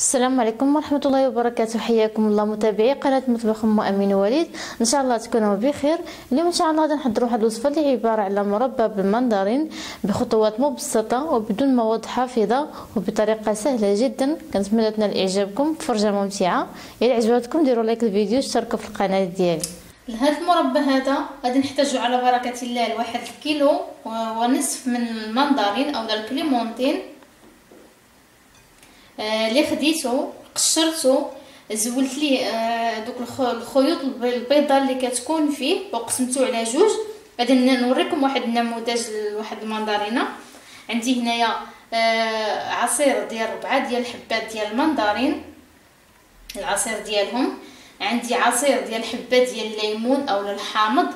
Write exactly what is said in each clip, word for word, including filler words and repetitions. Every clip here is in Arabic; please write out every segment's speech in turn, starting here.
السلام عليكم ورحمة الله وبركاته. حياكم الله متابعي قناة مطبخ ام امين وليد. ان شاء الله تكونوا بخير. اليوم ان شاء الله غادي نحضروا واحد الوصفه اللي عباره على مربى بالمندرين بخطوات مبسطه وبدون مواد حافظه وبطريقه سهله جدا. كنتمنى تنال اعجابكم. فرجه ممتعه. الى عجبتكم ديروا لايك للفيديو واشتركوا في القناه ديالي. لهذا المربى هذا غادي نحتاجوا على بركه الله لواحد الكيلو ونصف من المندرين او الكليمونطين اللي آه خديته قشرته زولت ليه آه دوك الخيوط البيضاء اللي كتكون فيه وقسمته على جوج. غادي نوريكم واحد النموذج لواحد المندرينه. عندي هنايا آه عصير ديال ربعة ديال الحبات ديال المندرين العصير ديالهم. عندي عصير ديال حبات ديال الليمون او الحامض.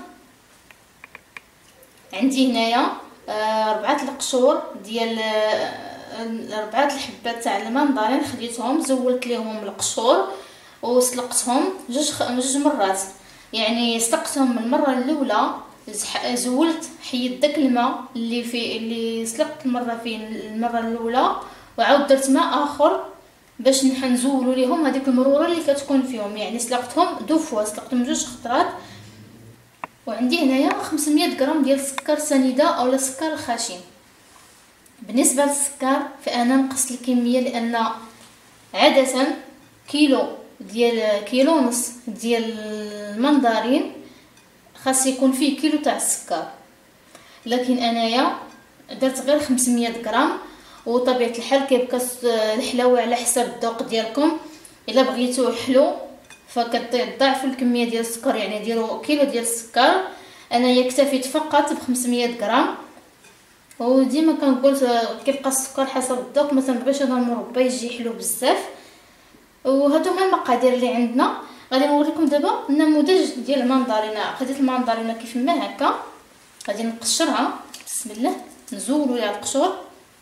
عندي هنايا آه ربعة القشور ديال آه ربعة الحبات تاع المندرين خديتهم زولت ليهم القشور وسلقتهم جوج جوج مرات. يعني سلقتهم المره الاولى زولت حيد داك الماء اللي في اللي سلقت المره فيه المره الاولى وعاود درت ماء اخر باش نزولوا ليهم هذيك المروره اللي كتكون فيهم. يعني سلقتهم دو فوا سلقتهم جوج خطرات. وعندي هنايا خمسمية غرام ديال السكر سنيده اولا السكر الخشن. بالنسبه للسكر فانا نقصت الكميه لان عاده كيلو ديال كيلو ونص ديال المندرين خاص يكون فيه كيلو تاع السكر، لكن انايا درت غير خمسمية غرام. وطبيعه الحال كيبقى الحلاوه على حسب الذوق ديالكم. الا بغيتوه حلو فكتضاعفوا الكميه ديال السكر، يعني ديروا كيلو ديال السكر. انايا اكتفيت فقط ب خمسمية غرام. وديما كنقول كيبقى السكر حسب الذوق. مثلا بغيت هذا المربى يجي حلو بزاف. وهادو هما المقادير اللي عندنا. غادي نوريكم دابا النموذج ديال المندرينه. خديت المندرينه كيف ما هكا غادي نقشرها. بسم الله. نزولوا ليها القشور.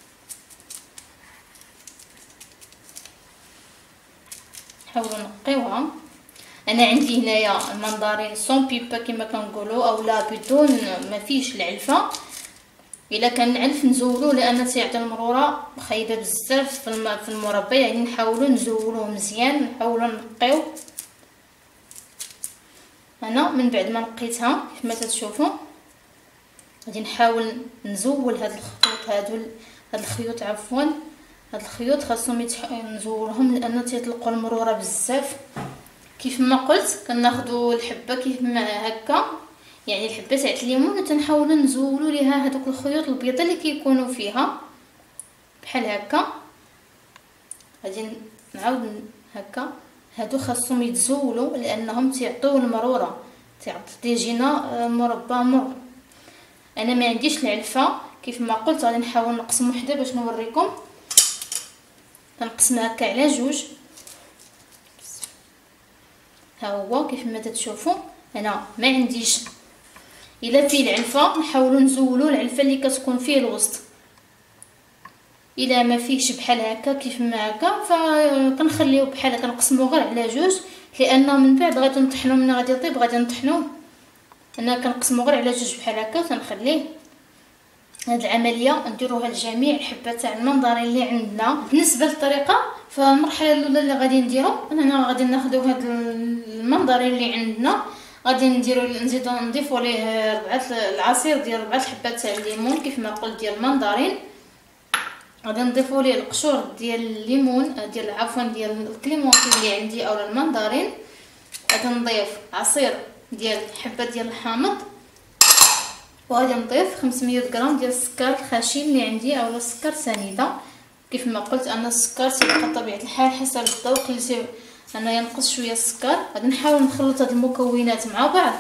نحاولوا نقيوها. انا عندي هنايا المندرين سون بيبا كما كنقولوا اولا بدون ما فيش العلفه. الا كان العلف نزولوه لان تيعطي المروره خايبه بزاف في المربى. يعني نحاولوا نزولوه مزيان نحاولوا نقيو. انا من بعد ما نقيتها كما تشوفوا غادي نحاول نزول هاد الخيوط هادو هاد الخيوط عفوا هاد الخيوط خاصهم نزولهم لان تيطلقوا المروره بزاف. كيف ما قلت كناخذوا الحبه كيف ما هكا، يعني الحبه تاع الليمون تنحاولوا نزولوا ليها هذوك الخيوط البيضاء اللي كيكونوا فيها بحال هكا. غادي نعاود هكا. هادو خاصهم يتزولوا لانهم تيعطيو المروره تيعطي تيجينا مربى مر. انا ما عنديش العلفه كيف ما قلت. غادي نحاول نقسم وحده باش نوريكم. كنقسمها هكا على جوج. ها هو كيف ما تشوفوا انا ما عنديش. الا فيه العلفه نحاولوا نزولوا العلفه اللي كتكون فيه الوسط. الا ما فيهش بحال هكا كيف ما هكا فكنخليوه بحال هكا نقسموه غير على جوج لان من بعد غادي نطحنوه. من غادي يطيب غادي نطحنوه. انا كنقسمو غير على جوج بحال هكا تنخليه. هاد العمليه نديروها لجميع الحبات تاع المندرين اللي عندنا. بالنسبه للطريقه فالمرحله الاولى اللي غادي نديرو اننا غادي ناخذوا هاد المندرين اللي عندنا غادي نديرو نزيدو نضيفوا ليه ربعه العصير ديال ربعه الحبات تاع الليمون كيف ما قلت ديال المندرين. غادي نضيفوا ليه القشور ديال الليمون ديال عفوا ديال الكليمونطين اللي عندي اولا المندرين. غادي نضيف عصير ديال حبات ديال الحامض. وغادي نضيف خمسمية غرام ديال السكر الخشن اللي عندي اولا السكر سنيده. كيف ما قلت انا السكر تيبقى طبيعه الحال حسب الذوق اللي انا ينقص شويه السكر. غادي نحاول نخلط هاد المكونات مع بعض.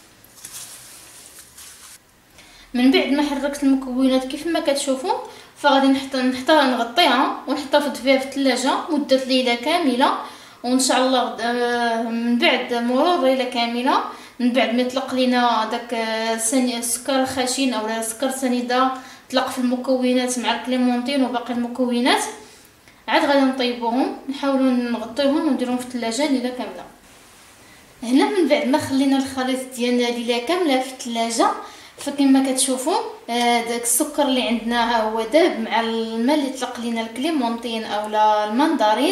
من بعد ما حركت المكونات كيف ما كتشوفوا فغادي نحط نحطها نغطيها ونحطها فيها في الثلاجه مده ليله كامله. وان شاء الله من بعد مرور ليله كامله من بعد ما يطلق لينا داك السكر الخشن اولا السكر سنيده طلق في المكونات مع الكليمونطين وباقي المكونات عاد غادي نطيبوهم. نحاولوا نغطيوهم ونديروهم في الثلاجه ليله كامله. هنا من بعد ما خلينا الخليط ديالنا ليله كامله في الثلاجه فكما كتشوفوا داك السكر اللي عندنا ها هو داب مع الماء اللي طلق لينا الكليمونطين اولا المندرين.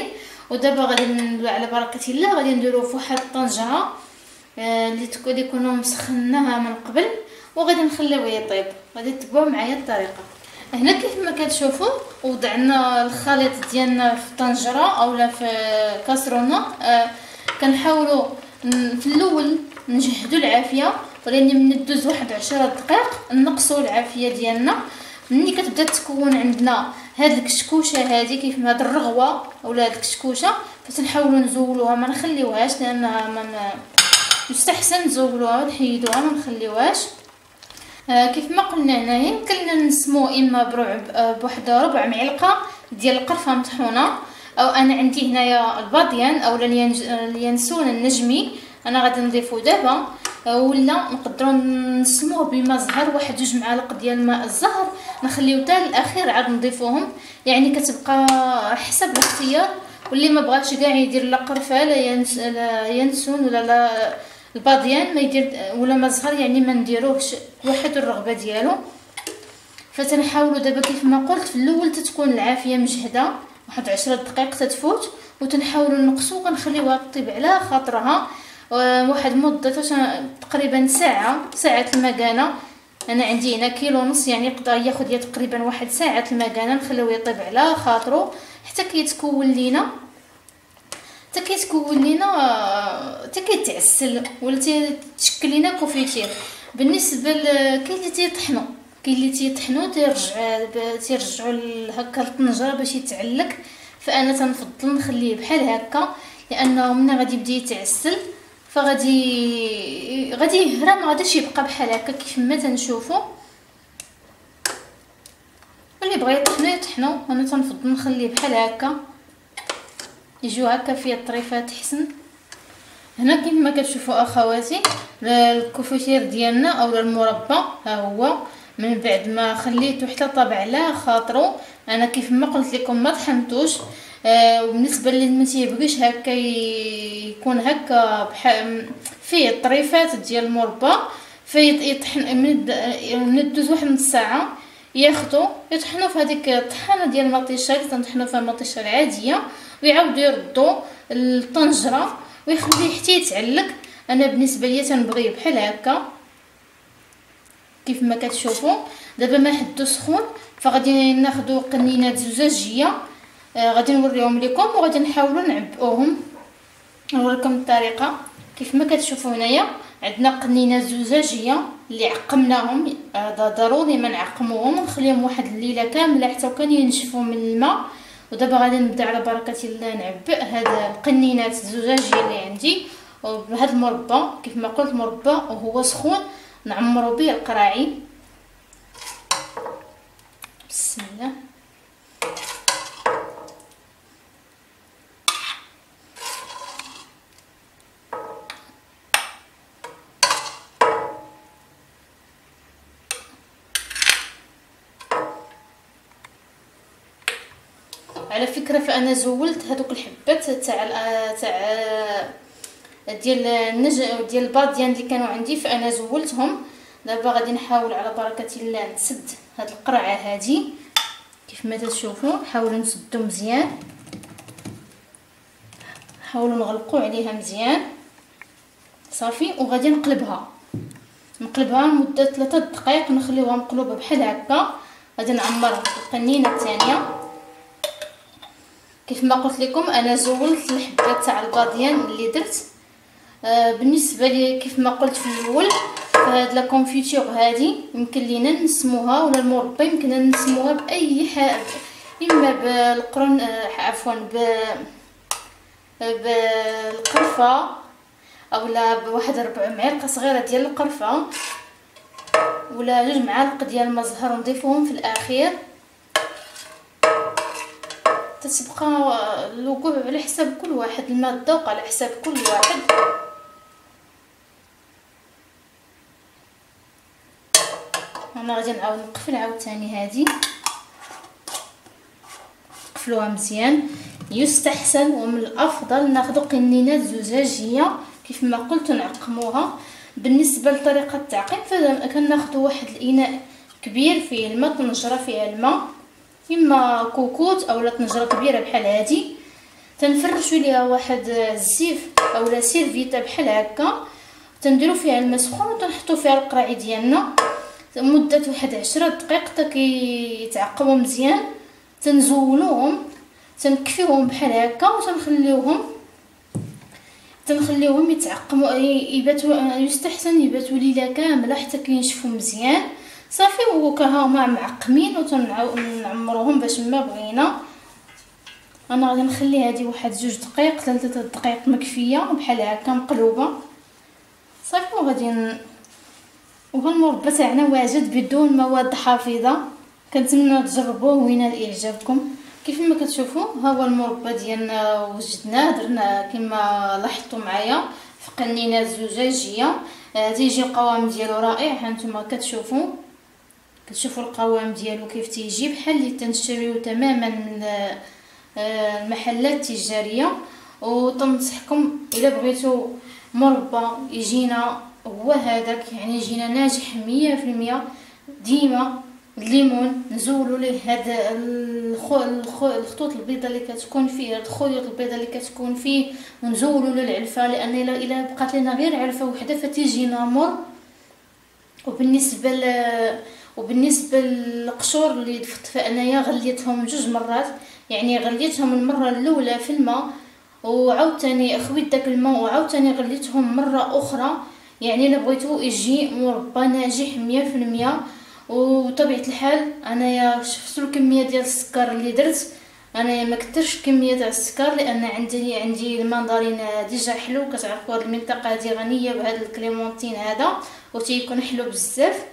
ودابا غادي نديرو على بركه الله، غادي نديروه في واحد الطنجره اللي تكون يكونوا مسخناها من قبل، وغادي نخليوه يطيب. غادي تتبعوا معايا الطريقه. هنا كيف ما كتشوفوا وضعنا الخليط ديالنا في طنجره اولا في كاسرونه. آه كنحاولوا في الاول نجهدوا العافيه، ولكن من دوز واحد عشرة دقائق نقصوا العافيه ديالنا. ملي كتبدا تكون عندنا هاد الكشكوشه هذه كيف ما هاد الرغوه اولا هاد الكشكوشه، فتنحاولوا نزولوها ما نخليوهاش، لانها من يستحسن نزولوها ونحيدوها ما نخليوهاش. آه كيف ما قلنا هنايا يمكن نسمو اما بربع بواحد ربع معلقه ديال القرفه مطحونه، او انا عندي هنايا الباديان اولا اليانسون النجمي انا غادي نضيفو دابا، ولا نقدروا نسموه بما زهر واحد جوج معالق ديال ماء الزهر، نخليو حتى الاخير عاد نضيفوهم. يعني كتبقى حسب الاختيار، واللي ما بغاش كاع يدير لا قرفه لا ينس لا ينسون ولا لا الباديان ما يدير ولا ما زهر، يعني ما نديروهش واحد الرغبه ديالو. فتنحاولوا دابا كيف ما قلت في الاول تتكون العافيه مجهده واحد عشرة دقائق تتفوت، وتنحاولوا نقصوا ونخليوها تطيب على خاطرها واحد مده تقريبا ساعه ساعه المكانه. انا عندي هنا كيلو ونص، يعني يقدر ياخذ تقريبا واحد ساعه المكانه، نخليوه يطيب على خاطره حتى كيتكون لينا حتى كيتكون لينا حتى كيتعسل ولا تشكل لينا كوفيتير. بالنسبه كاين اللي تيطحنوا كاين اللي تيطحنوا تيرجع تيرجعوا هكا الطنجره باش يتعلق، فانا تنفضل نخليه بحال هكا، لانه ملي غادي يبدا يتعسل فغادي غادي يهرى، ما غاديش يبقى بحال هكا كيف ما تنشوفوا. اللي بغى يطحنوا يطحنوا، انا تنفضل نخليه بحال هكا يجيو هكا فيه الطريفات حسن. هنا كيف ما كتشوفوا اخواتي الكوفيتير ديالنا اولا المربى ها هو، من بعد ما خليته حتى طاب على خاطرو. انا كيف ما قلت لكم ما طحنتوش. آه وبالنسبه اللي ما تيبغيش هكا يكون هكا بحال فيه الطريفات ديال المربى، فيطحن من دوز واحد نص ساعه ياخذوا يطحنوا في هذيك الطحانه ديال المطيشه اللي تنطحنوا فيها المطيشه العاديه، ويعاودوا يردوا الطنجره ويخليه حتى يتعلق. انا بالنسبه لي تنبغيه بحال هكا كيف ما كتشوفوا. دابا ما حدو سخون، فغادي ناخذوا قنينات زجاجيه آه غادي نوريهم لكم وغادي نحاولوا نعبئوهم. نوريكم الطريقه. كيف ما كتشوفوا هنايا عندنا قنينات زجاجيه اللي عقمناهم، هذا آه ضروري ما نعقموهم ونخليهم واحد الليله كامله حتى كان ينشفوا من الماء. ودابا غادي نبدا على بركه الله نعبئ هاد القنينات الزجاجيه اللي عندي وبهذا المربى. كيف ما قلت مربى وهو سخون نعمروا به القراعي. بسم الله. على فكره فانا زولت هذوك الحبات تاع تاع ديال النج ديال الباديان اللي كانوا عندي، فانا زولتهم. دابا غادي نحاول على بركه الله نسد هاد القرعه هذه. كيف ما تشوفوا نحاولوا نسدو مزيان، نحاولوا نغلقوا عليها مزيان صافي. وغادي نقلبها نقلبها لمده ثلاثة دقائق، نخليوها مقلوبه بحال هكا. غادي نعمرها القنينه الثانيه. كيف ما قلت لكم انا زولت الحبات تاع الباديان اللي درت. آه بالنسبه لي كيف ما قلت في الاول فهاد لا كونفيتور هذه يمكن لينا نسموها ولا المربى يمكن نسموها باي حاجه، اما بالقرن آه عفوا ب بالقرفه اولا بواحد ربع معلقه صغيره ديال القرفه ولا جوج معالق ديال الماء زهر نضيفوهم في الاخير. تتبقى الوقوع على حساب كل واحد، الماء الذوق على حساب كل واحد. انا غادي نعاود نقفل عاوتاني هذه، نقفلوها مزيان. يستحسن ومن الافضل ناخذ قنينات زجاجيه كيف ما قلت نعقموها. بالنسبه لطريقه التعقيم فكناخذ واحد الاناء كبير فيه الماء، طنجره فيها الماء، اما كوكوت اولا طنجره كبيره بحال هذه. تنفرشوا ليها واحد الزيف اولا سيرفيتا بحال هكا، تنديروا فيها الماء سخون وتنحطوا فيها القراعي ديالنا مده واحد عشرة دقائق حتى كيتعقموا مزيان. تنزولوهم تنكفيوهم بحال هكا وتنخليوهم تنخليوهم يتعقموا يباتوا، يستحسن يباتوا ليله كامله حتى كينشفوا مزيان صافي. وكها هما معقمين وتنعمروهم باش ما بغينا. انا غادي نخلي هذه واحد جوج دقائق ثلاثه دقائق مكفيه بحال هكا مقلوبه صافي. وغادي ن... وهالمربى تاعنا واجد بدون مواد حافظه، كنتمنى تجربوه وينال اعجابكم. كيف ما كتشوفوا ها هو المربى ديالنا وجدناه درنا كما لاحظتوا معايا في قنينات زجاجيه. آه تيجي القوام ديالو رائع، ها نتوما كتشوفوا كتشوفوا القوام ديالو كيف تيجي بحال اللي تنشريو تماما من المحلات التجاريه. وتنصحكم الا بغيتوا مربى يجينا هو هذاك، يعني يجينا ناجح مية في المية، ديما الليمون نزولوا ليه هذا الخو الخو الخطوط البيضاء اللي كتكون فيه، الخيوط البيضاء اللي كتكون فيه، ونزولوا له العلفه، لان الا الا بقات لنا غير علفه وحده فتيجينا مر. وبالنسبه ل وبالنسبه للقشور اللي ضفت فانايا غليتهم جوج مرات، يعني غليتهم المره الاولى في الماء وعاوتاني خويت داك الماء وعاوتاني غليتهم مره اخرى. يعني الا بغيتو يجي مربى ناجح مية في المية. وطبيعه الحال انايا شفتوا الكميه ديال السكر اللي درت، انايا ما كثرش كميه تاع السكر لان عندي عندي المندرين ديجا حلو. كتعرفوا هذه المنطقه هذه غنيه بهذا الكليمونتين هذا وتيكون حلو بزاف.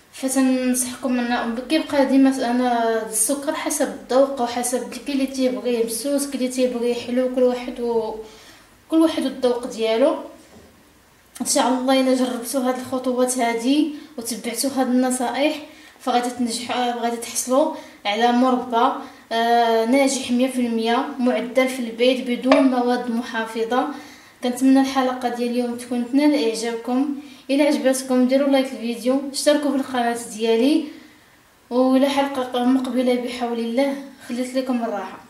فتنصحكم ان كيبقى ديما انا السكر حسب الذوق وحسب كي اللي تيبغيه مسوس كي اللي تيبغيه حلو، كل واحد و كل واحد الذوق ديالو. ان شاء الله الا جربتوا هاد الخطوات هذه وتبعتوا هاد النصائح فغادي تنجحوا، غادي تحصلوا على مربى آه ناجح مية في المية معدل في البيت بدون مواد محافظه. كنتمنى الحلقه ديال اليوم تكون تنال اعجابكم. الى عجبتكم ديروا لايك الفيديو، اشتركوا في القناه ديالي، والى حلقه مقبله بحول الله خليت لكم الراحه.